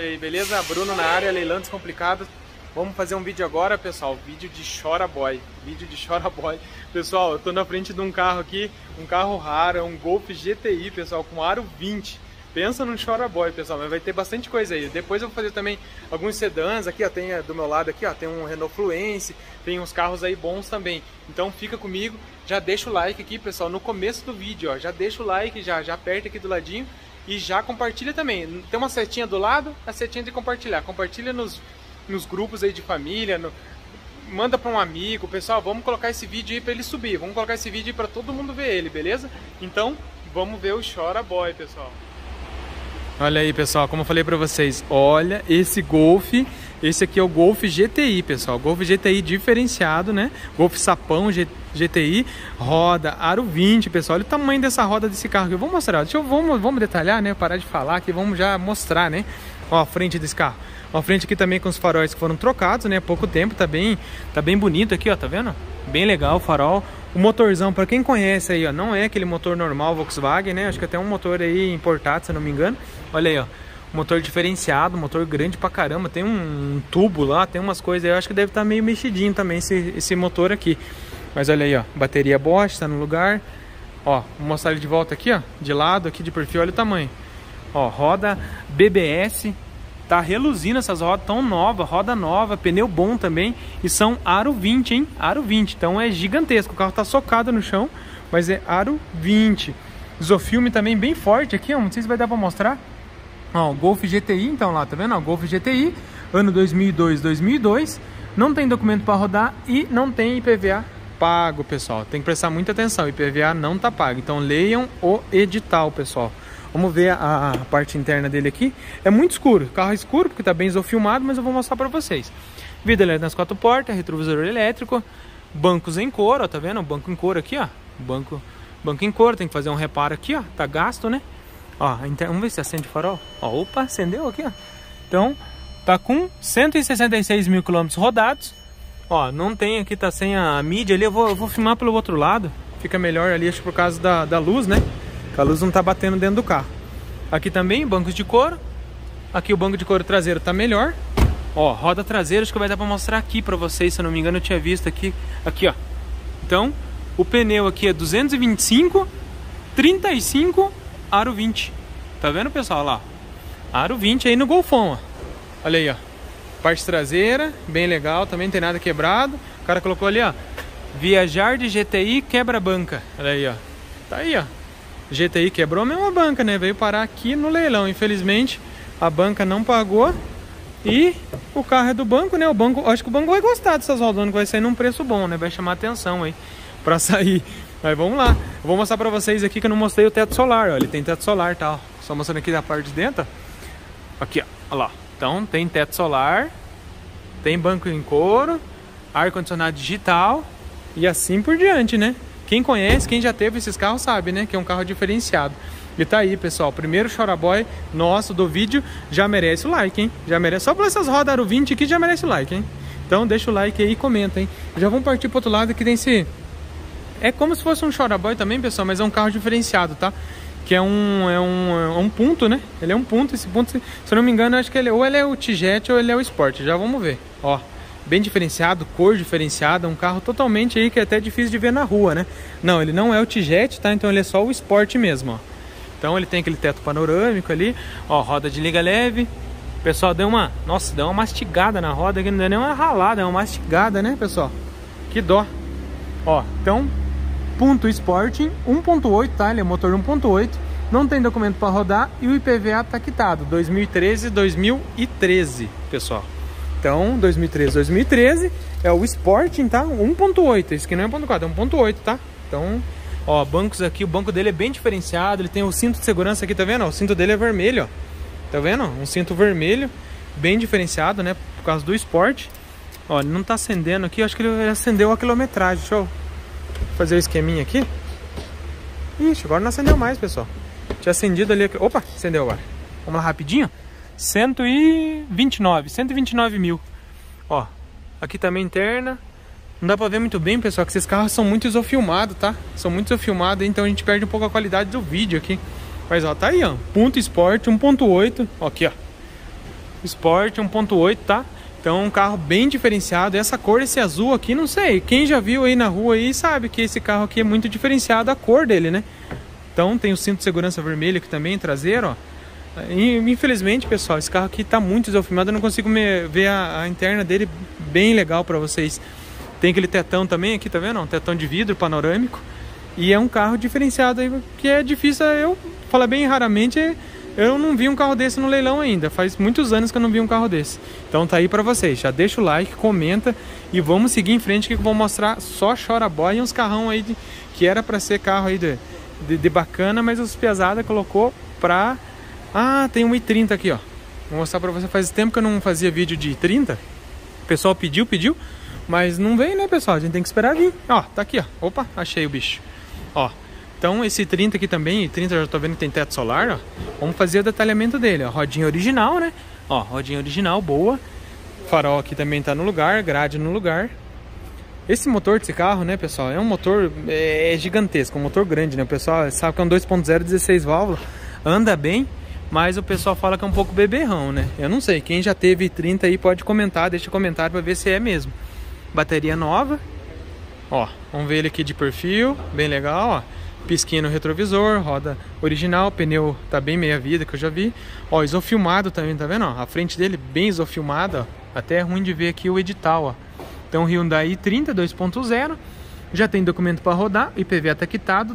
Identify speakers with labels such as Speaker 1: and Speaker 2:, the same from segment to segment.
Speaker 1: e aí, beleza? Bruno na área, leilão descomplicado. Vamos fazer um vídeo agora, pessoal, vídeo de Chora Boy. Pessoal, eu tô na frente de um carro aqui, um carro raro, é um Golf GTI, pessoal, com aro 20. Pensa num Chora Boy, pessoal, mas vai ter bastante coisa aí. Depois eu vou fazer também alguns sedãs, aqui ó, tem do meu lado aqui ó, tem um Renault Fluence, tem uns carros aí bons também. Então fica comigo, já deixa o like aqui, pessoal, no começo do vídeo, ó, já deixa o like, já aperta aqui do ladinho e já compartilha também. Tem uma setinha do lado, a setinha de compartilhar. Compartilha nos grupos aí de família, manda para um amigo, pessoal, vamos colocar esse vídeo aí para ele subir, vamos colocar esse vídeo aí para todo mundo ver ele, beleza? Então, vamos ver o Chora Boy, pessoal. Olha aí, pessoal, como eu falei pra vocês, olha esse Golf, esse aqui é o Golf GTI, pessoal, Golf GTI diferenciado, né? Golf Sapão GTI, roda, aro 20, pessoal, olha o tamanho dessa roda desse carro aqui. Eu vou mostrar, vamos detalhar, né? Parar de falar aqui, vamos já mostrar, né? Ó, a frente desse carro. Ó, a frente aqui também com os faróis que foram trocados, né? Há pouco tempo, tá bem bonito aqui, ó, tá vendo? Bem legal o farol. O motorzão, para quem conhece aí, ó, não é aquele motor normal Volkswagen, né? Acho que até um motor aí importado, se eu não me engano. Olha aí, ó, motor diferenciado, motor grande pra caramba. Tem um tubo lá, tem umas coisas aí. Eu acho que deve estar meio mexidinho também esse motor aqui. Mas olha aí, ó, bateria Bosch, tá no lugar. Ó, vou mostrar ele de volta aqui, ó, de lado, aqui de perfil, olha o tamanho. Ó, roda BBS. Tá reluzindo essas rodas, tão nova, roda nova, pneu bom também. E são aro 20, hein? Aro 20, então é gigantesco. O carro tá socado no chão, mas é aro 20. Isofilme também bem forte aqui, ó. Não sei se vai dar pra mostrar. Ó, o Golf GTI, então lá, tá vendo? Ó, Golf GTI, ano 2002. Não tem documento pra rodar e não tem IPVA pago, pessoal. Tem que prestar muita atenção, IPVA não tá pago. Então leiam o edital, pessoal. Vamos ver a parte interna dele aqui. É muito escuro, o carro é escuro porque tá bem isofilmado, mas eu vou mostrar pra vocês. Vidro elétrico nas 4 portas, retrovisor elétrico, bancos em couro, ó, tá vendo? O banco em couro aqui, ó. Banco em couro, tem que fazer um reparo aqui, ó. Tá gasto, né? Ó, vamos ver se acende o farol. Ó, opa, acendeu aqui, ó. Então, tá com 166 mil quilômetros rodados. Ó, não tem aqui, tá sem a mídia ali. Eu vou filmar pelo outro lado. Fica melhor ali, acho que por causa da luz, né? A luz não tá batendo dentro do carro. Aqui também, bancos de couro. Aqui o banco de couro traseiro tá melhor. Ó, roda traseira, acho que vai dar pra mostrar aqui pra vocês. Se eu não me engano, eu tinha visto aqui. Aqui, ó. Então, o pneu aqui é 225, 35, aro 20. Tá vendo, pessoal? Lá, aro 20 aí no Golfão, ó. Olha aí, ó. Parte traseira, bem legal. Também não tem nada quebrado. O cara colocou ali, ó. Viajar de GTI quebra-banca. Olha aí, ó. Tá aí, ó. GTI quebrou a mesma banca, né? Veio parar aqui no leilão. Infelizmente, a banca não pagou. E o carro é do banco, né? O banco, acho que o banco vai gostar dessas rodonas, que vai sair num preço bom, né? Vai chamar atenção aí pra sair. Mas vamos lá. Eu vou mostrar pra vocês aqui que eu não mostrei o teto solar, ó. Ele tem teto solar, tá? Ó. Só mostrando aqui da parte de dentro, ó. Aqui, ó. Olha lá. Então, tem teto solar. Tem banco em couro. Ar-condicionado digital. E assim por diante, né? Quem conhece, quem já teve esses carros sabe, né? Que é um carro diferenciado. E tá aí, pessoal. Primeiro Chora Boy nosso do vídeo já merece o like, hein? Já merece. Só por essas rodas aro 20 aqui já merece o like, hein? Então deixa o like aí e comenta, hein? Já vamos partir pro outro lado que tem esse... É como se fosse um Chora Boy também, pessoal, mas é um carro diferenciado, tá? Que é um ponto, né? Ele é um ponto. Esse ponto, se eu não me engano, acho que ele é o T-Jet ou ele é o Sport. Já vamos ver, ó. Bem diferenciado, cor diferenciada, um carro totalmente aí que é até difícil de ver na rua, né? Não, ele não é o T-Jet, tá? Então ele é só o Sport mesmo, ó. Então ele tem aquele teto panorâmico ali, ó, roda de liga leve. O pessoal deu uma, nossa, deu uma mastigada na roda, que não deu nem uma ralada, é uma mastigada, né, pessoal? Que dó. Ó, então, ponto Sporting 1.8, tá? Ele é motor 1.8, não tem documento para rodar e o IPVA tá quitado, 2013, pessoal. Então, 2013 é o Sporting, tá? 1.8, esse aqui não é 1.4, é 1.8, tá? Então, ó, bancos aqui, o banco dele é bem diferenciado, ele tem o cinto de segurança aqui, tá vendo? Ó, o cinto dele é vermelho, ó. Tá vendo? Um cinto vermelho, bem diferenciado, né? Por causa do Sport. Ó, ele não tá acendendo aqui, acho que ele acendeu a quilometragem. Deixa eu fazer o esqueminha aqui. Ixi, agora não acendeu mais, pessoal. Tinha acendido ali, opa, acendeu agora. Vamos lá rapidinho. 129 mil. Ó, aqui também interna. Não dá pra ver muito bem, pessoal, que esses carros são muito isofilmados, tá? São muito isofilmados, então a gente perde um pouco a qualidade do vídeo aqui. Mas ó, tá aí, ó, ponto Sport 1.8, ó, aqui, ó. Sport 1.8, tá? Então é um carro bem diferenciado. Essa cor, esse azul aqui, não sei. Quem já viu aí na rua aí sabe que esse carro aqui é muito diferenciado, a cor dele, né? Então tem o cinto de segurança vermelho aqui também, traseiro, ó. E, infelizmente, pessoal, esse carro aqui tá muito desafilmado. Eu não consigo ver a interna dele bem legal pra vocês. Tem aquele tetão também aqui, tá vendo? Um tetão de vidro panorâmico. E é um carro diferenciado aí, que é difícil, eu falar bem raramente... Eu não vi um carro desse no leilão ainda. Faz muitos anos que eu não vi um carro desse. Então tá aí pra vocês. Já deixa o like, comenta. E vamos seguir em frente, que eu vou mostrar só Chora Boy e uns carrão aí que era pra ser carro aí de bacana, mas os pesada colocou pra... Ah, tem um i30 aqui, ó. Vou mostrar pra você. Faz tempo que eu não fazia vídeo de i30. O pessoal pediu. Mas não veio, né, pessoal? A gente tem que esperar vir. Ó, tá aqui, ó. Opa, achei o bicho. Ó. Então esse 30 aqui também, 30 eu já tô vendo que tem teto solar, ó. Vamos fazer o detalhamento dele, ó. Rodinha original, né? Ó, rodinha original, boa. Farol aqui também tá no lugar, grade no lugar. Esse motor desse carro, né, pessoal, é um motor gigantesco, um motor grande, né? O pessoal sabe que é um 2.0, 16 válvulas, anda bem, mas o pessoal fala que é um pouco beberrão, né? Eu não sei, quem já teve 30 aí pode comentar, deixa comentário pra ver se é mesmo. Bateria nova. Ó, vamos ver ele aqui de perfil, bem legal, ó. Pisquinha no retrovisor, roda original, pneu tá bem meia vida que eu já vi. Ó, isofilmado também, tá vendo? Ó, a frente dele bem isofilmada, ó. Até é ruim de ver aqui o edital, ó. Então Hyundai i30 2.0, já tem documento para rodar, IPVA tá quitado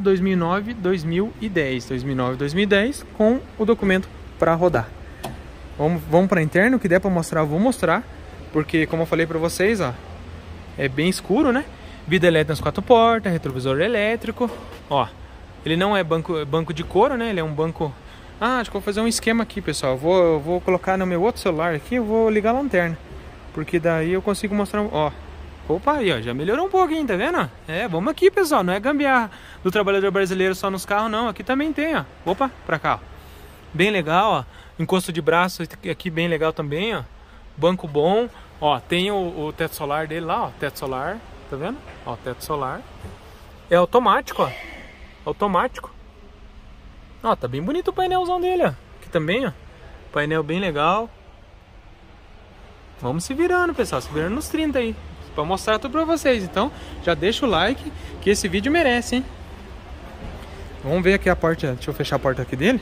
Speaker 1: 2009-2010, com o documento para rodar. Vamos para interno, o que der para mostrar eu vou mostrar, porque como eu falei para vocês, ó, é bem escuro, né? Vidro elétrico nas 4 portas, retrovisor elétrico. Ó, ele não é banco de couro, né? Ele é um banco... Ah, acho que eu vou fazer um esquema aqui, pessoal. Eu vou colocar no meu outro celular aqui, eu vou ligar a lanterna. Porque daí eu consigo mostrar... Ó, opa, aí, ó, já melhorou um pouquinho, tá vendo? É, vamos aqui, pessoal. Não é gambiarra do trabalhador brasileiro só nos carros, não. Aqui também tem, ó. Opa, pra cá, ó. Bem legal, ó. Encosto de braço aqui bem legal também, ó. Banco bom. Ó, tem o teto solar dele lá, ó. Teto solar. Tá vendo? Ó, teto solar. É automático, ó. Automático. Ó, tá bem bonito o painelzão dele, ó. Aqui também, ó. Painel bem legal. Vamos se virando, pessoal. Se virando nos 30 aí. Pra mostrar tudo pra vocês. Então, já deixa o like, que esse vídeo merece, hein? Vamos ver aqui a porta. Deixa eu fechar a porta aqui dele.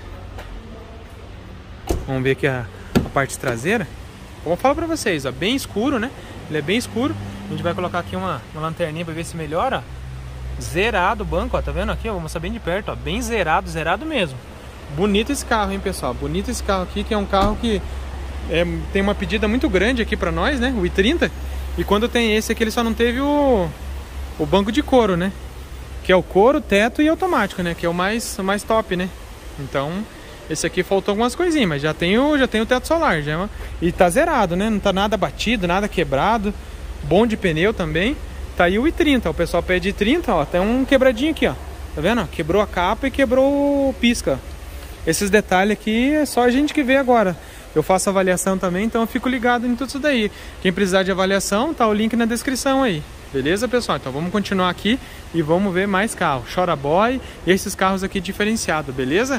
Speaker 1: Vamos ver aqui a parte traseira. Vou falar pra vocês, ó. Bem escuro, né? Ele é bem escuro. A gente vai colocar aqui uma lanterninha pra ver se melhora. Zerado o banco, ó, tá vendo aqui? Eu vou mostrar bem de perto, ó. Bem zerado, zerado mesmo. Bonito esse carro, hein, pessoal? Bonito esse carro aqui, que é um carro que tem uma pedida muito grande aqui pra nós, né? O i30. E quando tem esse aqui, ele só não teve o banco de couro, né? Que é o couro, teto e automático, né? Que é o mais top, né? Então, esse aqui faltou algumas coisinhas, mas já tem o teto solar, já. E tá zerado, né? Não tá nada batido, nada quebrado. Bom de pneu também. Tá aí o i30, o pessoal pede i30, ó, tem um quebradinho aqui, ó. Tá vendo? Quebrou a capa e quebrou o pisca. Esses detalhes aqui é só a gente que vê agora. Eu faço avaliação também, então eu fico ligado em tudo isso daí. Quem precisar de avaliação, tá o link na descrição aí. Beleza, pessoal? Então vamos continuar aqui e vamos ver mais carros. Chora Boy e esses carros aqui diferenciados, beleza?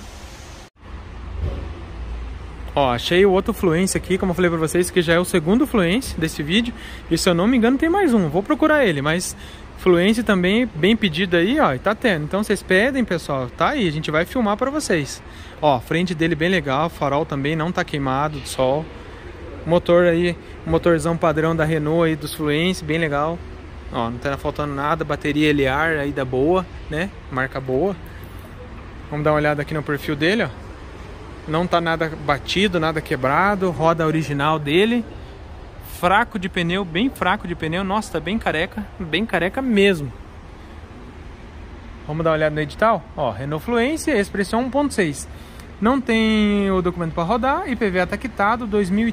Speaker 1: Ó, achei o outro Fluence aqui, como eu falei pra vocês, que já é o segundo Fluence desse vídeo. E se eu não me engano tem mais um, vou procurar ele, mas Fluence também bem pedido aí, ó, e tá tendo. Então vocês pedem, pessoal, tá aí, a gente vai filmar pra vocês. Ó, frente dele bem legal, farol também não tá queimado do sol. Motor aí, motorzão padrão da Renault aí, dos Fluence, bem legal. Ó, não tá faltando nada, bateria LR aí da boa, né, marca boa. Vamos dar uma olhada aqui no perfil dele, ó. Não tá nada batido, nada quebrado. Roda original dele. Fraco de pneu, bem fraco de pneu. Nossa, tá bem careca mesmo. Vamos dar uma olhada no edital. Ó, Renault Fluence, Expression 1.6. Não tem o documento para rodar. IPVA tá quitado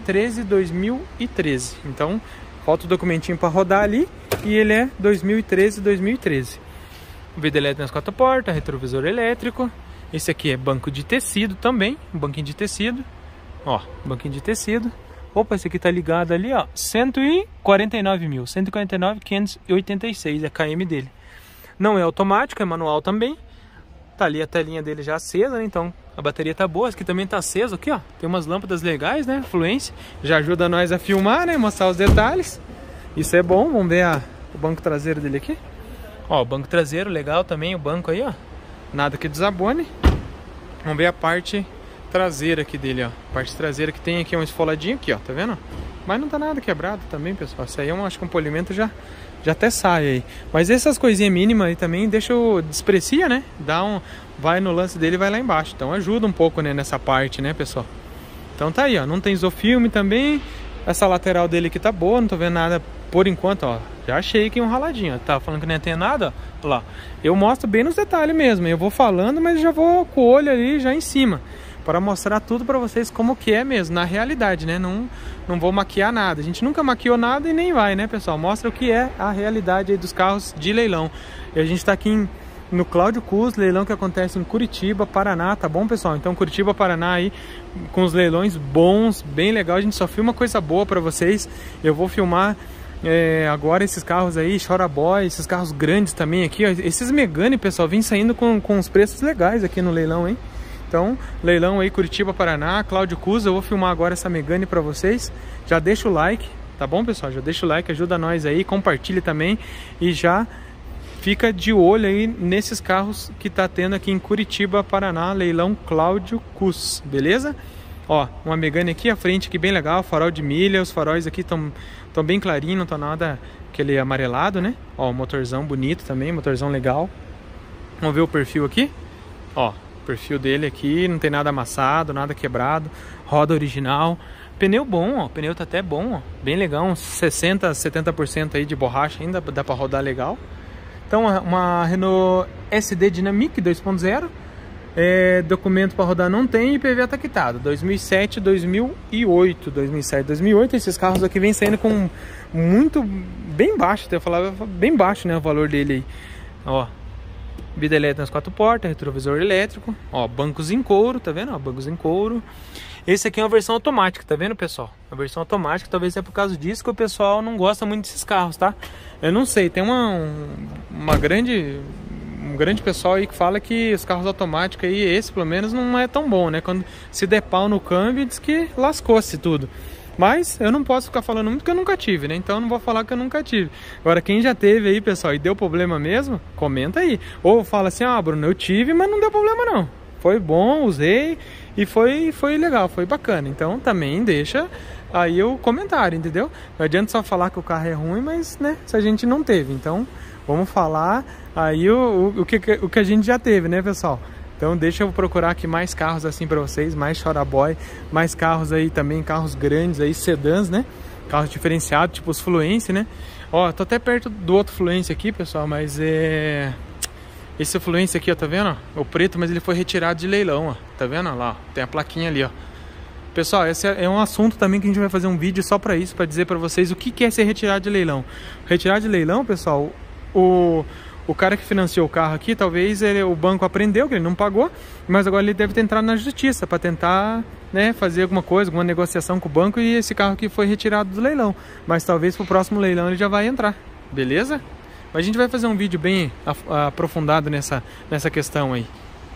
Speaker 1: 2013. Então, falta o documentinho para rodar ali. E ele é 2013. Vidro elétrico nas 4 portas, retrovisor elétrico. Esse aqui é banco de tecido também, um banquinho de tecido. Ó, banquinho de tecido. Opa, esse aqui tá ligado ali, ó, 149 mil, 149.586 é KM dele. Não é automático, é manual também. Tá ali a telinha dele já acesa, né? Então A bateria tá boa, esse aqui também tá aceso aqui, ó. Tem umas lâmpadas legais, né? Fluência. Já ajuda nós a filmar, né? Mostrar os detalhes. Isso é bom. Vamos ver o banco traseiro dele aqui. Ó, o banco traseiro legal também, o banco aí, ó. Nada que desabone. Vamos ver a parte traseira aqui dele, ó. A parte traseira que tem aqui um esfoladinho aqui, ó. Tá vendo? Mas não tá nada quebrado também, pessoal. Isso aí acho que um polimento já até sai aí. Mas essas coisinhas mínimas aí também desprecia, né? Vai no lance dele e vai lá embaixo. Então ajuda um pouco, né, nessa parte, né, pessoal? Então tá aí, ó. Não tem isofilme também. Essa lateral dele aqui tá boa, não tô vendo nada por enquanto, ó. Já achei aqui um raladinho, ó. Tá falando que não tem nada, ó. Olha lá. Eu mostro bem nos detalhes mesmo. Eu vou falando, mas já vou com o olho ali já em cima. Para mostrar tudo para vocês como que é mesmo, na realidade, né? Não vou maquiar nada. A gente nunca maquiou nada e nem vai, né, pessoal? Mostra o que é a realidade aí dos carros de leilão. E a gente tá aqui no Cláudio Cus, leilão que acontece em Curitiba, Paraná, tá bom, pessoal? Então Curitiba, Paraná aí, com os leilões bons, bem legal. A gente só filma coisa boa para vocês. Eu vou filmar agora esses carros aí, Chora Boy, esses carros grandes também aqui, ó. Esses Megane, pessoal, vem saindo com os preços legais aqui no leilão, hein? Então, leilão aí, Curitiba, Paraná, Cláudio Cus. Eu vou filmar agora essa Megane para vocês. Já deixa o like, tá bom, pessoal? Já deixa o like, ajuda nós aí, compartilhe também. E já fica de olho aí nesses carros que tá tendo aqui em Curitiba, Paraná, leilão Cláudio Cus, beleza? Ó, uma Megane aqui à frente, aqui bem legal, farol de milha. Os faróis aqui estão bem clarinhos, não tá nada aquele amarelado, né? Ó, motorzão bonito também, motorzão legal. Vamos ver o perfil aqui. Ó, o perfil dele aqui, não tem nada amassado, nada quebrado. Roda original. Pneu bom, ó, o pneu tá até bom, ó. Bem legal, uns 60%, 70% aí de borracha ainda, dá pra rodar legal. Então, uma Renault SD Dynamic 2.0. Documento para rodar não tem, IPVA tá quitado. 2007, 2008. 2007, 2008. Esses carros aqui vem saindo com muito bem baixo, até eu falava bem baixo, né, o valor dele aí. Ó, vida elétrica nas 4 portas, retrovisor elétrico. Ó, bancos em couro, tá vendo? Ó, bancos em couro. Esse aqui é uma versão automática, tá vendo, pessoal? A versão automática, talvez é por causa disso que o pessoal não gosta muito desses carros, tá? Eu não sei, tem um grande pessoal aí que fala que os carros automáticos aí, esse pelo menos não é tão bom, né? Quando se der pau no câmbio, diz que lascou-se tudo. Mas eu não posso ficar falando muito porque eu nunca tive, né? Então eu não vou falar que eu nunca tive. Agora, quem já teve aí, pessoal, e deu problema mesmo, comenta aí. Ou fala assim, ah, Bruno, eu tive, mas não deu problema não. Foi bom, usei e foi legal, foi bacana. Então também deixa aí o comentário, entendeu? Não adianta só falar que o carro é ruim, mas, né, se a gente não teve. Então vamos falar aí o que a gente já teve, né, pessoal? Então deixa eu procurar aqui mais carros assim pra vocês, mais Chora Boy, mais carros aí também, carros grandes aí, sedãs, né? Carros diferenciados, tipo os Fluence, né? Ó, tô até perto do outro Fluence aqui, pessoal, mas esse Fluence aqui, ó, tá vendo? O preto, mas ele foi retirado de leilão, ó. Tá vendo? Lá, ó, tem a plaquinha ali, ó. Pessoal, esse é um assunto também que a gente vai fazer um vídeo só pra isso, pra dizer pra vocês o que é ser retirado de leilão. Retirar de leilão, pessoal, o cara que financiou o carro aqui, talvez o banco aprendeu que ele não pagou, mas agora ele deve ter entrado na justiça para tentar, né, fazer alguma coisa, alguma negociação com o banco, e esse carro aqui foi retirado do leilão. Mas talvez pro próximo leilão ele já vai entrar, beleza? Mas a gente vai fazer um vídeo bem aprofundado nessa questão aí.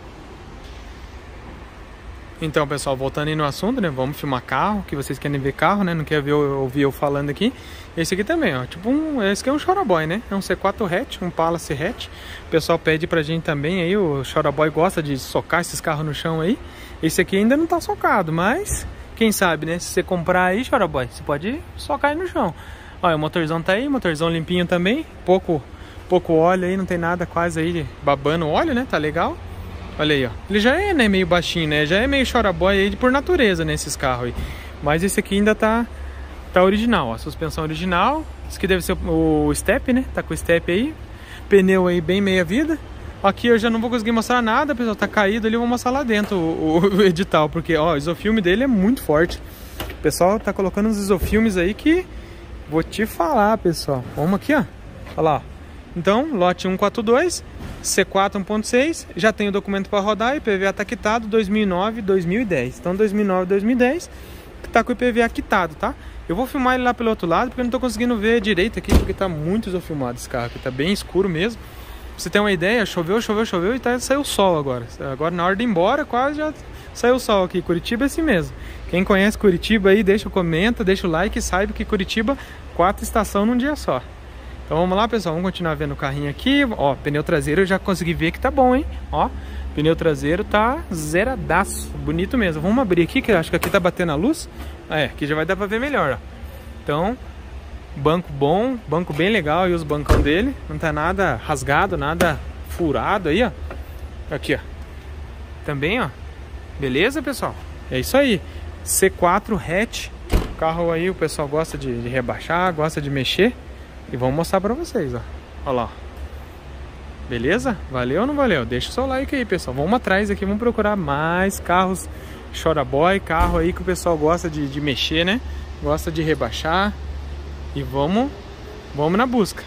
Speaker 1: Então, pessoal, voltando aí no assunto, né? Vamos filmar carro, que vocês querem ver carro, né? Não quer ouvir eu falando aqui. Esse aqui também, ó. Tipo esse aqui é um Chora Boy, né? É um C4 hatch, um Palace hatch. O pessoal pede pra gente também aí. O Chora Boy gosta de socar esses carros no chão aí. Esse aqui ainda não tá socado, mas quem sabe, né? Se você comprar aí, Chora Boy, você pode socar aí no chão. Olha, o motorzão tá aí, motorzão limpinho também. Pouco óleo aí, não tem nada quase aí babando óleo, né? Tá legal. Olha aí, ó. Ele já é, né, meio baixinho, né? Já é meio Chora Boy aí por natureza, né, esses carros aí. Mas esse aqui ainda tá original, ó. A suspensão original. Esse aqui deve ser o step, né? Tá com o step aí. Pneu aí bem meia vida. Aqui eu já não vou conseguir mostrar nada, pessoal. Tá caído ali, eu vou mostrar lá dentro o edital. Porque, ó, o isofilme dele é muito forte. O pessoal tá colocando uns isofilmes aí que... Vou te falar, pessoal. Vamos aqui, ó. Olha lá, ó. Então, lote 142, C4 1.6, já tem o documento para rodar, IPVA tá quitado 2009, 2010. Então, 2009, 2010, tá com o IPVA quitado, tá? Eu vou filmar ele lá pelo outro lado, porque eu não tô conseguindo ver direito aqui, porque tá muito isofilmado esse carro aqui, tá bem escuro mesmo. você ter uma ideia, choveu e saiu o sol agora. Agora na hora de ir embora, quase já saiu o sol aqui. Curitiba é assim mesmo. Quem conhece Curitiba aí, deixa o comenta, deixa o like e saiba que Curitiba, 4 estações num dia só. Então vamos lá, pessoal, vamos continuar vendo o carrinho aqui. Ó, pneu traseiro eu já consegui ver que tá bom, hein? Ó, pneu traseiro tá zeradaço, bonito mesmo. Vamos abrir aqui, que eu acho que aqui tá batendo a luz. Aqui já vai dar pra ver melhor, ó. Então, banco bom, banco bem legal aí os bancão dele. Não tá nada rasgado, nada furado aí, ó. Aqui, ó. Também, ó. Beleza, pessoal? É isso aí. C4 hatch. O carro aí o pessoal gosta de rebaixar, gosta de mexer. E vamos mostrar pra vocês, ó. Olha lá. Beleza? Valeu ou não valeu? Deixa o seu like aí, pessoal. Vamos atrás aqui, vamos procurar mais carros Chora Boy, carro aí que o pessoal gosta de mexer, né? Gosta de rebaixar. E vamos na busca.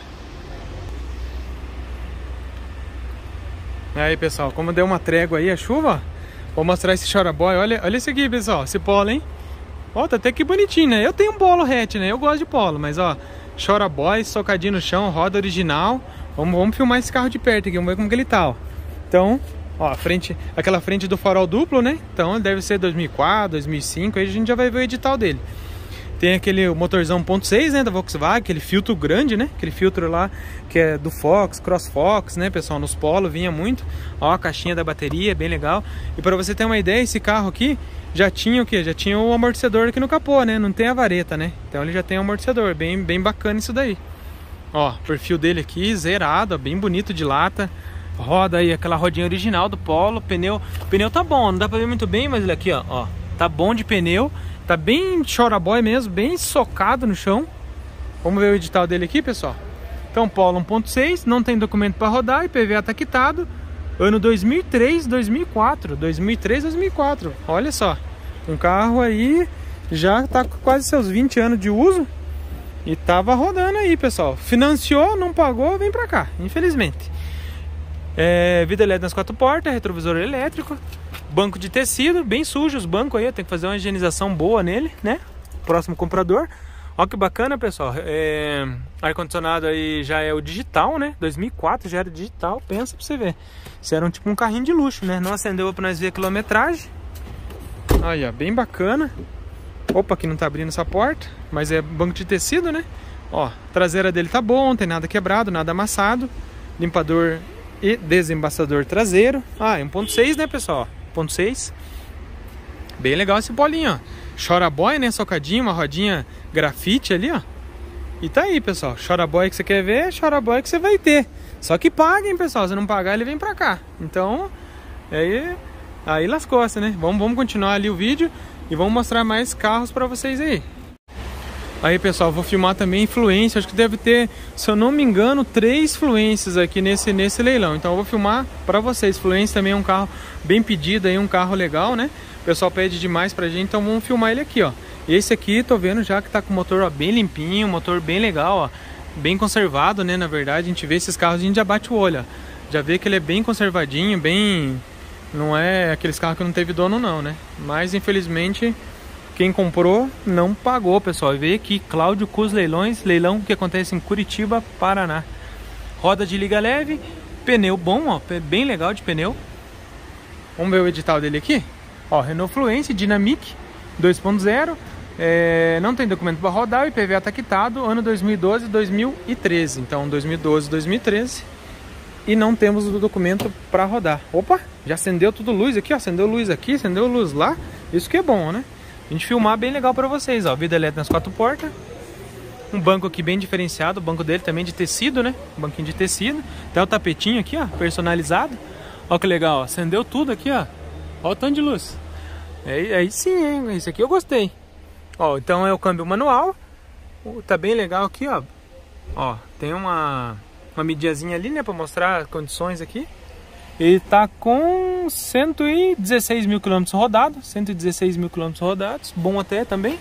Speaker 1: Aí, pessoal, como deu uma trégua aí a chuva, ó. Vou mostrar esse Chora Boy. Olha esse aqui, pessoal, esse polo, hein? Ó, tá até que bonitinho, né? Eu tenho um polo hatch, né? Eu gosto de polo, mas ó, Chora Boy, socadinho no chão, roda original. Vamos filmar esse carro de perto aqui, vamos ver como que ele tá, ó. Então, ó, aquela frente do farol duplo, né? Então deve ser 2004, 2005, aí a gente já vai ver o edital dele. Tem aquele motorzão 1.6, né, da Volkswagen, aquele filtro grande, né? Aquele filtro lá que é do Fox, Cross Fox, né, pessoal? Nos Polo vinha muito. Ó, a caixinha da bateria, bem legal. E para você ter uma ideia, esse carro aqui já tinha o quê? Já tinha o amortecedor aqui no capô, né? Não tem a vareta, né? Então ele já tem o amortecedor, bem bacana isso daí. Ó, perfil dele aqui, zerado, ó, bem bonito de lata. Roda aí, aquela rodinha original do Polo. Pneu tá bom, não dá pra ver muito bem, mas ele aqui, ó, tá bom de pneu. Tá bem Chora Boy mesmo, bem socado no chão. Vamos ver o edital dele aqui, pessoal. Então, Polo 1.6, não tem documento para rodar, IPVA tá quitado. Ano 2003, 2004. 2003, 2004. Olha só. Um carro aí já tá com quase seus 20 anos de uso. E tava rodando aí, pessoal. Financiou, não pagou, vem pra cá, infelizmente. Vidro LED nas 4 portas, retrovisor elétrico. Banco de tecido, bem sujo os bancos aí, tem que fazer uma higienização boa nele, né? Próximo comprador. Olha que bacana, pessoal. Ar-condicionado aí já é o digital, né? 2004 já era digital, pensa pra você ver. Isso era tipo um carrinho de luxo, né? Não acendeu pra nós ver a quilometragem. Aí, ó, bem bacana. Opa, aqui não tá abrindo essa porta, mas é banco de tecido, né? Ó, a traseira dele tá bom, não tem nada quebrado, nada amassado. Limpador e desembaçador traseiro. É 1.6, né, pessoal? 1.6. Bem legal esse bolinho, ó. Chora Boy, né? Socadinho, uma rodinha grafite ali, ó. E tá aí, pessoal. Chora Boy que você quer ver, Chora Boy que você vai ter. Só que paguem, pessoal. Se não pagar, ele vem pra cá. Então, aí lascou-se, né? Vamos continuar ali o vídeo e vamos mostrar mais carros pra vocês aí. Aí, pessoal, vou filmar também Fluence. Acho que deve ter, se eu não me engano, 3 Fluences aqui nesse leilão. Então eu vou filmar pra vocês. Fluence também é um carro bem pedido aí, um carro legal, né? O pessoal pede demais pra gente, então vamos filmar ele aqui, ó. Esse aqui, tô vendo já que tá com o motor, ó, bem limpinho, motor bem legal, ó. Bem conservado, né? Na verdade, a gente vê esses carros, a gente já bate o olho, ó. Já vê que ele é bem conservadinho, bem... Não é aqueles carros que não teve dono não, né? Mas, infelizmente... Quem comprou não pagou, pessoal. E veio aqui, Cláudio Cus Leilões, leilão que acontece em Curitiba, Paraná. Roda de liga leve, pneu bom, ó, bem legal de pneu. Vamos ver o edital dele aqui. Ó, Renault Fluence Dynamic 2.0. Não tem documento para rodar, o IPVA tá quitado, ano 2012 e 2013. Então, 2012 e 2013. E não temos o documento para rodar. Opa, já acendeu tudo luz aqui, ó. Acendeu luz aqui, acendeu luz lá. Isso que é bom, né? A gente filmar bem legal pra vocês, ó. Vidro elétrico nas 4 portas. Um banco aqui bem diferenciado. O banco dele também de tecido, né? Um banquinho de tecido. Até o tapetinho aqui, ó. Personalizado. Ó que legal, ó. Acendeu tudo aqui, ó. Ó o tanto de luz. Aí sim, hein? Esse aqui eu gostei. Ó, então é o câmbio manual. Tá bem legal aqui, ó. Ó, tem uma mediazinha ali, né? Pra mostrar as condições aqui. Ele tá com 116 mil km rodados. 116 mil km rodados. Bom até também.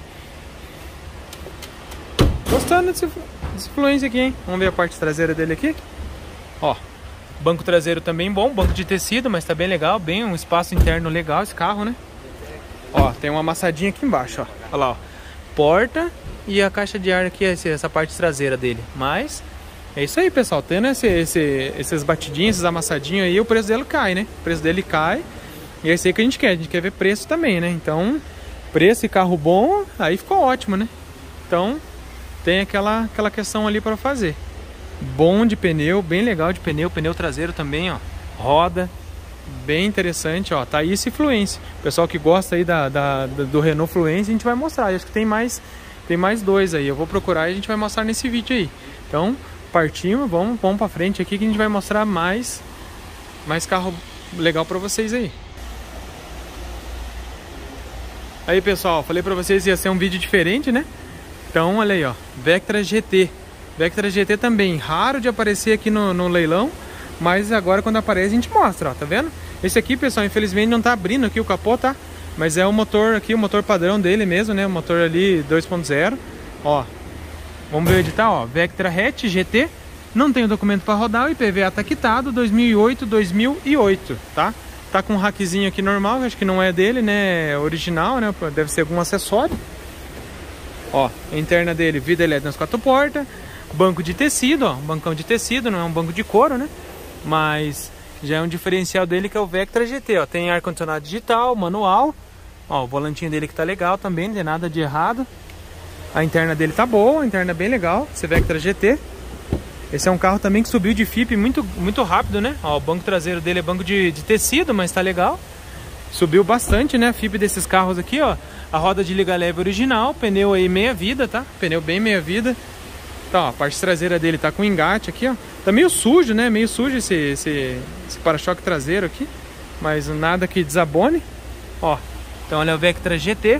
Speaker 1: Gostando desse Fluence aqui, hein? Vamos ver a parte traseira dele aqui. Ó, banco traseiro também bom. Banco de tecido, mas tá bem legal. Bem um espaço interno legal esse carro, né? Ó, tem uma amassadinha aqui embaixo, ó. Olha lá, ó. Porta e a caixa de ar aqui, essa parte traseira dele. Mas É isso aí, pessoal. Tendo esses batidinhos, esses amassadinhos aí, o preço dele cai, né? O preço dele cai. E é isso aí que a gente quer. A gente quer ver preço também, né? Então, preço e carro bom, aí ficou ótimo, né? Então, tem aquela questão ali para fazer. Bom de pneu, bem legal de pneu. Pneu traseiro também, ó. Roda. Bem interessante, ó. Tá aí esse Fluence. O pessoal que gosta aí do Renault Fluence, a gente vai mostrar. Eu acho que tem mais dois aí. Eu vou procurar e a gente vai mostrar nesse vídeo aí. Então, partimos, vamos pra frente aqui que a gente vai mostrar mais carro legal pra vocês aí. Aí, pessoal, falei pra vocês que ia ser um vídeo diferente, né? Então, olha aí, ó. Vectra GT. Vectra GT também, raro de aparecer aqui no leilão. Mas agora quando aparece a gente mostra, ó, tá vendo? Esse aqui, pessoal, infelizmente não tá abrindo aqui o capô, tá? Mas é o motor aqui, o motor padrão dele mesmo, né? O motor ali 2.0, ó. Vamos ver o edital, ó. Vectra Hatch GT. Não tem o documento para rodar, o IPVA tá quitado, 2008, tá? Tá com um rackzinho aqui normal, acho que não é dele, né? Original, né? Deve ser algum acessório. Ó, a interna dele, vidro elétrico nas 4 portas. Banco de tecido, ó. Bancão de tecido, não é um banco de couro, né? Mas já é um diferencial dele que é o Vectra GT, ó. Tem ar-condicionado digital, manual. Ó, o volantinho dele que tá legal também, não tem nada de errado. A interna dele tá boa, a interna é bem legal, esse Vectra GT. Esse é um carro também que subiu de FIP muito rápido, né? Ó, o banco traseiro dele é banco de tecido, mas tá legal. Subiu bastante, né? A FIP desses carros aqui, ó. A roda de liga leve original, pneu aí meia vida, tá? Pneu bem meia vida. Tá, ó, a parte traseira dele tá com engate aqui, ó. Tá meio sujo, né? Meio sujo esse para-choque traseiro aqui. Mas nada que desabone. Ó, então olha o Vectra GT.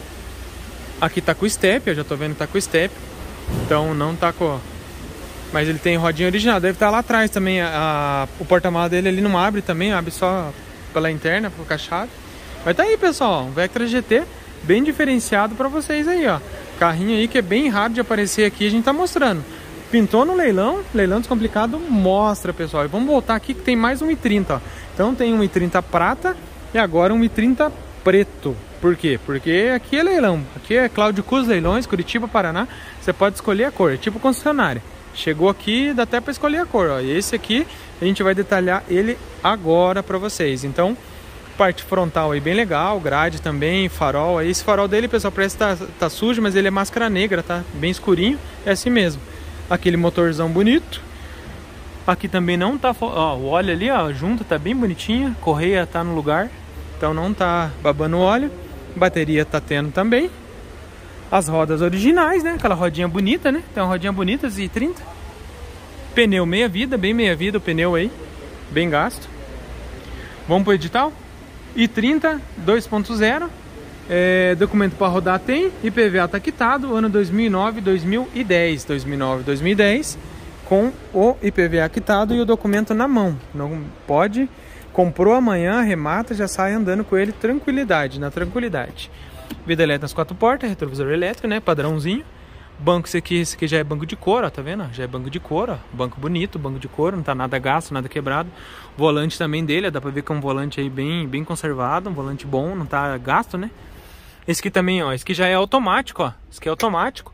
Speaker 1: Aqui tá com step, eu já tô vendo que tá com step. Então não tá com... Mas ele tem rodinha original, deve estar lá atrás também. O porta-mala dele ali não abre também, abre só pela interna, por chave. Mas tá aí, pessoal, um Vectra GT bem diferenciado pra vocês aí, ó. Carrinho aí que é bem raro de aparecer aqui, a gente tá mostrando. Pintou no leilão, leilão descomplicado, mostra, pessoal. E vamos voltar aqui que tem mais um i30, ó. Então tem um i30 prata e agora um i30 preto. Por quê? Porque aqui é leilão, aqui é Cláudio Cus Leilões, Curitiba, Paraná. Você pode escolher a cor, é tipo concessionária. Chegou aqui, dá até para escolher a cor, ó. E esse aqui a gente vai detalhar ele agora para vocês. Então, parte frontal aí bem legal, grade também, farol aí. Esse farol dele, pessoal, parece que tá sujo, mas ele é máscara negra, tá? Bem escurinho, é assim mesmo. Aquele motorzão bonito. Aqui também não tá, ó, o óleo ali, ó, junto, tá bem bonitinha. Correia tá no lugar, então não tá babando óleo. Bateria tá tendo também. As rodas originais, né? Aquela rodinha bonita, né? Tem uma rodinha bonita, i30. Pneu meia vida, bem meia vida o pneu aí. Bem gasto. Vamos pro edital? i30 2.0. Documento para rodar tem. IPVA tá quitado. Ano 2009, 2010. 2009, 2010. Com o IPVA quitado e o documento na mão. Não pode... Comprou amanhã, remata, já sai andando com ele tranquilidade, na tranquilidade. Vidro elétrico nas 4 portas, retrovisor elétrico, né? Padrãozinho. Banco, esse aqui já é banco de couro, ó, tá vendo? Já é banco de couro, ó. Banco bonito, banco de couro, não tá nada gasto, nada quebrado. Volante também dele, ó, dá pra ver que é um volante aí bem conservado, um volante bom, não tá gasto, né? Esse aqui também, ó, esse aqui já é automático, ó. Esse aqui é automático.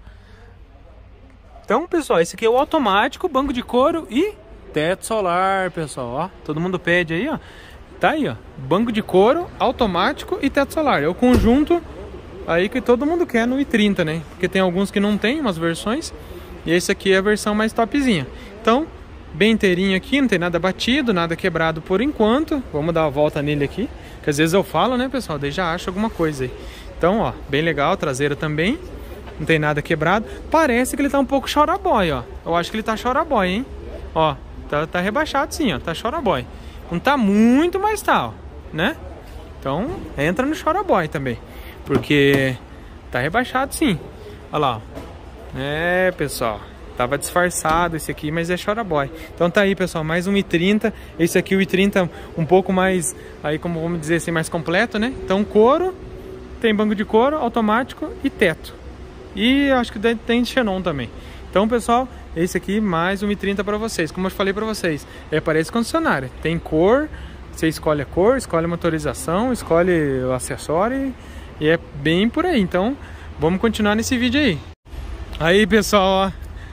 Speaker 1: Então, pessoal, esse aqui é o automático, banco de couro e teto solar, pessoal, ó. Todo mundo pede aí, ó. Tá aí, ó. Banco de couro, automático e teto solar. É o conjunto aí que todo mundo quer no i30, né? Porque tem alguns que não tem, umas versões. E esse aqui é a versão mais topzinha. Então, bem inteirinho aqui, não tem nada batido, nada quebrado por enquanto. Vamos dar uma volta nele aqui, que às vezes eu falo, né, pessoal? Daí já acho alguma coisa aí. Então, ó, bem legal, traseira também. Não tem nada quebrado. Parece que ele tá um pouco choraboy, ó. Eu acho que ele tá choraboy, hein? Ó, tá rebaixado sim, ó. Tá choraboy. Não tá muito, mas tá, ó, né? Então, entra no choraboy também. Porque tá rebaixado sim. Olha lá, ó. Pessoal, tava disfarçado esse aqui, mas é choraboy. Então tá aí, pessoal, mais um i30. Esse aqui, o i30 um pouco mais, aí como vamos dizer assim, mais completo, né? Então couro, tem banco de couro, automático e teto. E acho que tem xenon também. Então, pessoal, esse aqui mais um i30 para vocês. Como eu falei para vocês, parece concessionária. Tem cor, você escolhe a cor, escolhe a motorização, escolhe o acessório e é bem por aí. Então, vamos continuar nesse vídeo aí. Aí, pessoal, ó,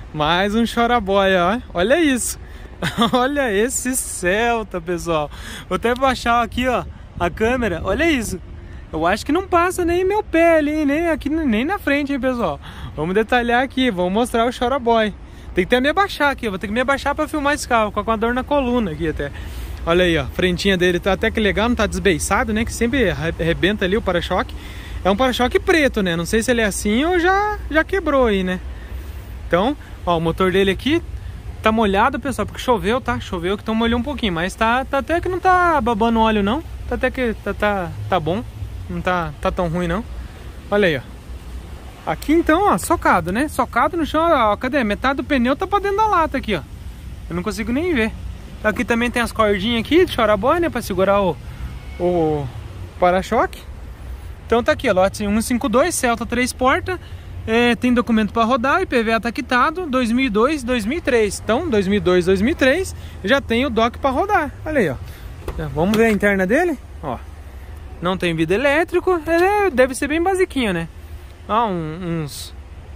Speaker 1: Mais um Choraboy, ó. Olha isso. Olha esse Celta, pessoal. Vou até baixar aqui, ó, a câmera. Olha isso. Eu acho que não passa nem meu pé ali, nem aqui, nem na frente, hein, pessoal. Vamos detalhar aqui, vamos mostrar o Choraboy. Tem que até me abaixar aqui, eu vou ter que me abaixar pra filmar esse carro, com a dor na coluna aqui até. Olha aí, ó, frentinha dele tá até que legal, não tá desbeiçado, né, que sempre arrebenta ali o para-choque. É um para-choque preto, né, não sei se ele é assim ou já quebrou aí, né. Então, ó, o motor dele aqui tá molhado, pessoal, porque choveu, tá? Choveu que então molhou um pouquinho, mas tá até que não tá babando óleo, não. Tá até que tá bom. Não tá tão ruim, não. Olha aí, ó. Aqui, então, ó, socado, né? Socado no chão, ó. Cadê? Metade do pneu tá pra dentro da lata aqui, ó. Eu não consigo nem ver. Aqui também tem as cordinhas aqui de Choraboy, né? Pra segurar o para-choque. Então tá aqui, ó. Lote 152, Celta 3 portas. Tem documento para rodar, IPVA tá quitado, 2002, 2003. Então, 2002, 2003, já tem o DOC para rodar. Olha aí, ó. Vamos ver a interna dele, ó. Não tem vidro elétrico, deve ser bem basiquinho, né? Ó, uns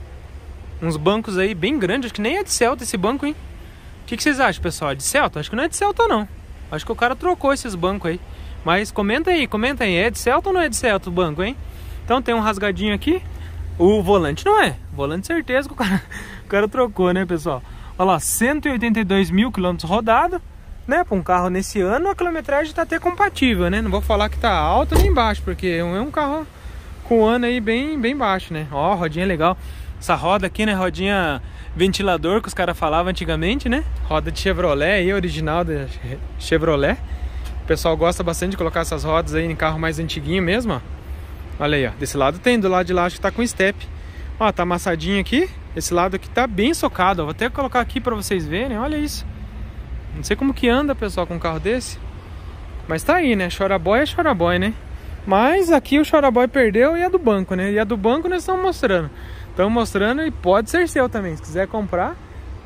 Speaker 1: bancos aí bem grandes, acho que nem é de Celta esse banco, hein? O que vocês acham, pessoal? É de Celta? Acho que não é de Celta, não. Acho que o cara trocou esses bancos aí. Mas comenta aí, é de Celta ou não é de Celta o banco, hein? Então tem um rasgadinho aqui. O volante não é. Volante certeza que o cara trocou, né, pessoal? Olha lá, 182 mil quilômetros rodados, né? Para um carro nesse ano, a quilometragem tá até compatível, né? Não vou falar que tá alto nem baixo, porque é um carro com ano aí bem baixo, né? Ó, rodinha legal. Essa roda aqui, né? Rodinha ventilador que os caras falavam antigamente, né? Roda de Chevrolet aí, original da Chevrolet. O pessoal gosta bastante de colocar essas rodas aí em carro mais antiguinho mesmo, ó. Olha aí, ó. Desse lado tem, do lado de lá acho que tá com step. Ó, tá amassadinho aqui. Esse lado aqui tá bem socado, ó. Vou até colocar aqui pra vocês verem, olha isso. Não sei como que anda, pessoal, com um carro desse. Mas tá aí, né? Choraboy é Choraboy, né? Mas aqui o Choraboy perdeu e é do banco, né? E a do banco nós estamos mostrando. Estamos mostrando e pode ser seu também. Se quiser comprar,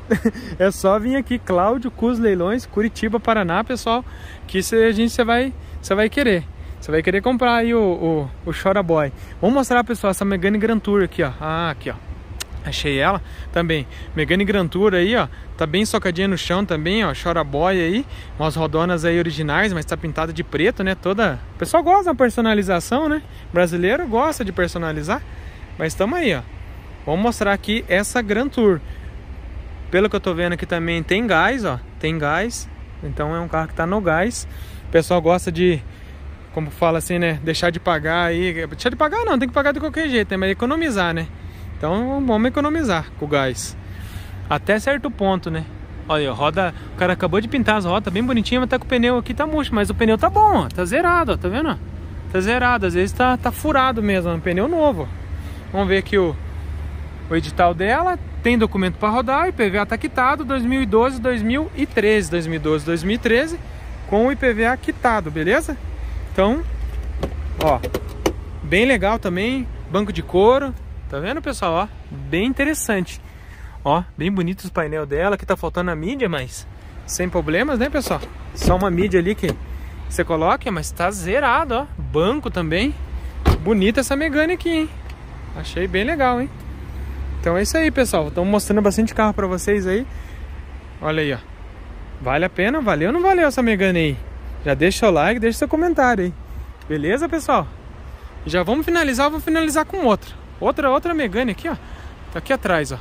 Speaker 1: é só vir aqui, Cláudio Cus Leilões, Curitiba, Paraná, pessoal. Que você vai querer. Você vai querer comprar aí o Choraboy. Vamos mostrar, pessoal, essa Megane Grand Tour aqui, ó. Ah, aqui, ó. Achei ela também. Megane Grand Tour aí, ó. Tá bem socadinha no chão também, ó. Choraboy aí. Umas rodonas aí originais, mas tá pintada de preto, né? Toda... O pessoal gosta da personalização, né? Brasileiro gosta de personalizar. Mas tamo aí, ó. Vamos mostrar aqui essa Grand Tour. Pelo que eu tô vendo aqui também tem gás, ó. Tem gás. Então é um carro que tá no gás. O pessoal gosta de... Como fala assim, né? Deixar de pagar aí. Deixar de pagar não, tem que pagar de qualquer jeito, né? Mas economizar, né? Então vamos economizar com o gás. Até certo ponto, né? Olha, roda. O cara acabou de pintar as rodas, bem bonitinha, mas tá com o pneu aqui, tá murcho. Mas o pneu tá bom, ó. Tá zerado, ó. Tá vendo? Tá zerado. Às vezes tá furado mesmo. É um pneu novo. Vamos ver aqui o edital dela. Tem documento para rodar. IPVA tá quitado 2012, 2013. 2012, 2013. Com o IPVA quitado, beleza? Então, ó, bem legal também, banco de couro, tá vendo, pessoal, ó, bem interessante, ó, bem bonito os painel dela, aqui tá faltando a mídia, mas sem problemas, né, pessoal, só uma mídia ali que você coloca, mas tá zerado, ó, banco também, bonita essa Megane aqui, hein, achei bem legal, hein, então é isso aí, pessoal, estamos mostrando bastante carro pra vocês aí, olha aí, ó, vale a pena, valeu ou não valeu essa Megane aí? Já deixa o like, deixa seu comentário aí. Beleza, pessoal? Já vamos finalizar, vou finalizar com outra Megane aqui, ó. Tá aqui atrás, ó.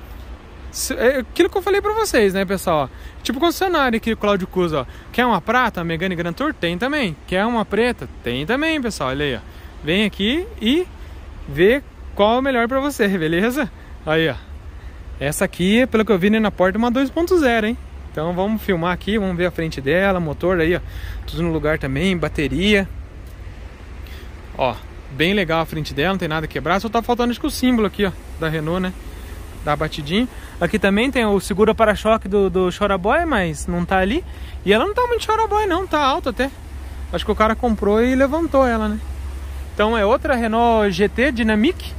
Speaker 1: Aquilo que eu falei pra vocês, né, pessoal? Tipo concessionário aqui, Cláudio Cus, ó. Quer uma prata, Megane Grand Tour? Tem também. Quer uma preta? Tem também, pessoal. Olha aí, ó. Vem aqui e vê qual é o melhor pra você, beleza? Aí, ó. Essa aqui, pelo que eu vi, né, na porta, uma 2.0, hein? Então vamos filmar aqui, vamos ver a frente dela, motor aí, ó, tudo no lugar também, bateria. Ó, bem legal a frente dela, não tem nada quebrado, só tá faltando acho que o símbolo aqui, ó, da Renault, né? Dá batidinho. Aqui também tem o seguro para-choque do Choraboy, mas não tá ali. E ela não tá muito Choraboy não, tá alto até. Acho que o cara comprou e levantou ela, né? Então é outra Renault GT Dynamic.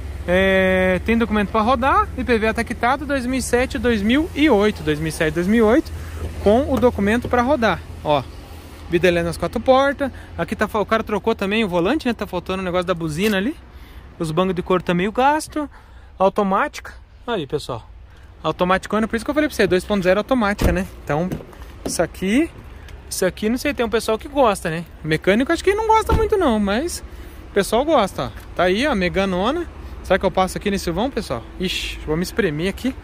Speaker 1: Tem documento para rodar, IPVA tá quitado 2007, 2008, 2007, 2008, com o documento para rodar, ó, vidro elétrico nas 4 portas, aqui tá, o cara trocou também o volante, né, tá faltando o negócio da buzina ali, os bancos de couro tá meio gasto, automática, aí pessoal, automaticona, por isso que eu falei pra você, 2.0 automática, né? Então, isso aqui, não sei, tem um pessoal que gosta, né? Mecânico acho que não gosta muito não, mas o pessoal gosta, ó. Tá aí, ó, meganona. Será que eu passo aqui nesse vão, pessoal? Ixi, vou me espremer aqui.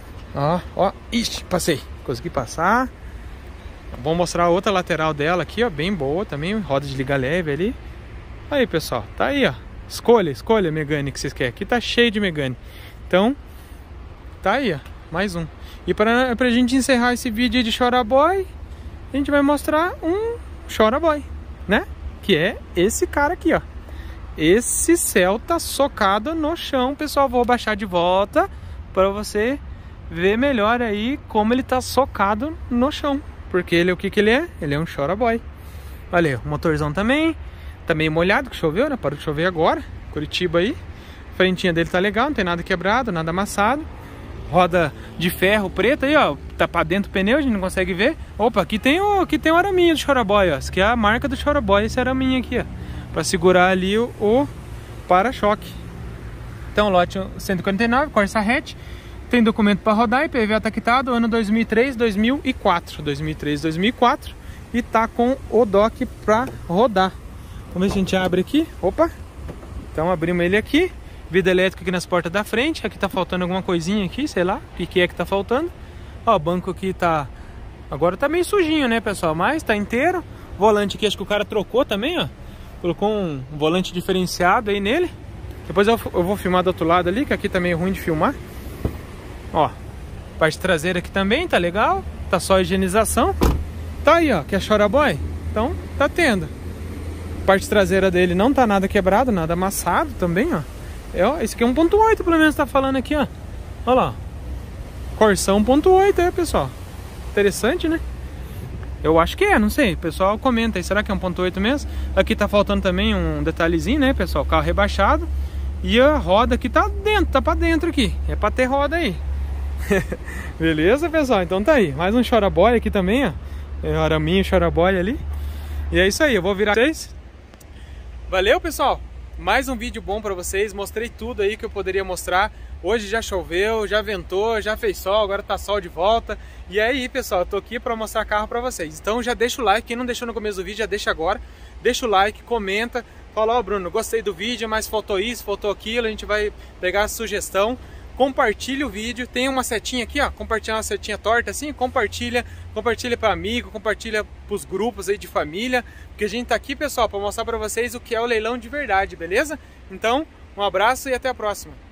Speaker 1: Ó, ixi, passei. Consegui passar. Vou mostrar a outra lateral dela aqui, ó, bem boa também, roda de liga leve ali. Aí, pessoal, tá aí, ó. Escolha a Megane que vocês querem. Aqui tá cheio de Megane. Então, tá aí, ó, mais um. E pra gente encerrar esse vídeo aí de Chora Boy, a gente vai mostrar um Chora Boy, né? Que é esse cara aqui, ó. Esse Celta socado no chão, pessoal. Vou baixar de volta pra você ver melhor aí como ele tá socado no chão. Porque ele, o que ele é? Ele é um Chora Boy. Olha aí, o motorzão também. Tá meio molhado, que choveu, né? Parou de chover agora. Curitiba aí. A frentinha dele tá legal, não tem nada quebrado, nada amassado. Roda de ferro preta aí, ó. Tá pra dentro do pneu, a gente não consegue ver. Opa, aqui tem o araminho do Chora Boy, ó. Essa aqui é a marca do Chora Boy, esse araminho aqui, ó. Pra segurar ali o para-choque. Então, lote 149, Corsa hatch. Tem documento para rodar, IPVA tá quitado, ano 2003, 2004. 2003, 2004. E tá com o DOC para rodar. Vamos ver se a gente abre aqui. Opa! Então abrimos ele aqui. Vidro elétrico aqui nas portas da frente. Aqui tá faltando alguma coisinha aqui, sei lá. O que é que tá faltando? Ó, o banco aqui tá... Agora tá meio sujinho, né, pessoal? Mas tá inteiro. Volante aqui, acho que o cara trocou também, ó. Colocou um volante diferenciado aí nele. Depois eu vou filmar do outro lado ali, que aqui tá meio ruim de filmar. Ó, parte traseira aqui também, tá legal. Tá só higienização. Tá aí, ó, que é Chora Boy. Então, tá tendo. Parte traseira dele não tá nada quebrado, nada amassado também, ó. Esse aqui é 1.8, pelo menos tá falando aqui, ó. Olha lá. Corsa 1.8, pessoal. Interessante, né? Eu acho que é, não sei. O pessoal comenta aí, será que é 1.8 mesmo? Aqui tá faltando também um detalhezinho, né, pessoal? Carro rebaixado. E a roda aqui tá dentro, tá pra dentro aqui. É pra ter roda aí. Beleza, pessoal? Então tá aí. Mais um Chora Boy aqui também, ó. É o araminho Chora Boy ali. E é isso aí, eu vou virar vocês. Valeu, pessoal! Mais um vídeo bom pra vocês. Mostrei tudo aí que eu poderia mostrar. Hoje já choveu, já ventou, já fez sol, agora tá sol de volta. E aí, pessoal, eu tô aqui pra mostrar carro pra vocês. Então já deixa o like, quem não deixou no começo do vídeo, já deixa agora. Deixa o like, comenta. Fala, ó, Bruno, gostei do vídeo, mas faltou isso, faltou aquilo. A gente vai pegar a sugestão. Compartilha o vídeo, tem uma setinha aqui, ó, compartilhar uma setinha torta assim, compartilha para amigo, compartilha pros grupos aí de família, porque a gente tá aqui, pessoal, para mostrar para vocês o que é o leilão de verdade, beleza? Então, um abraço e até a próxima.